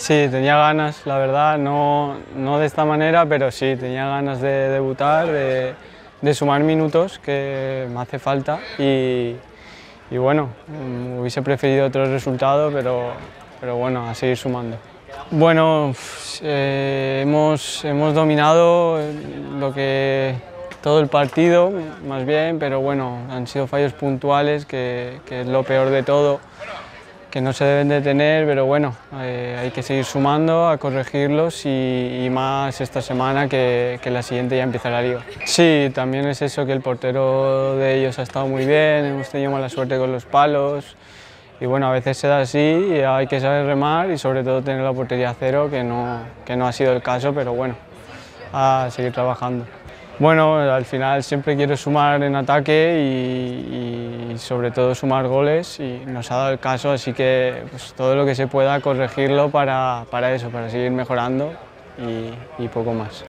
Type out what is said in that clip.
Sí, tenía ganas, la verdad, no de esta manera, pero sí, tenía ganas de debutar, de sumar minutos, que me hace falta, y bueno, hubiese preferido otro resultado, pero bueno, a seguir sumando. Bueno, hemos dominado todo el partido, más bien, pero bueno, han sido fallos puntuales, que es lo peor de todo, que no se deben de tener, pero bueno, hay que seguir sumando, a corregirlos y más esta semana que la siguiente ya empieza la liga. Sí, también es eso, que el portero de ellos ha estado muy bien, hemos tenido mala suerte con los palos y bueno, a veces se da así y hay que saber remar y sobre todo tener la portería a cero, que no ha sido el caso, pero bueno, a seguir trabajando. Bueno, al final siempre quiero sumar en ataque y sobre todo sumar goles y nos ha dado el caso, así que pues, todo lo que se pueda corregirlo para eso, para seguir mejorando y poco más.